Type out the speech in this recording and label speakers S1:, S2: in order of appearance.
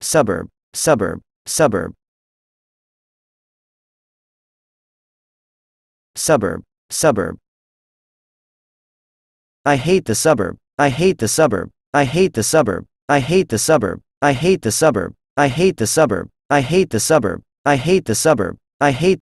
S1: suburb, suburb, suburb. Suburb, suburb. I hate the suburb. I hate the suburb. I hate the suburb. I hate the suburb. I hate the suburb. I hate the suburb. I hate the suburb. I hate the suburb. I hate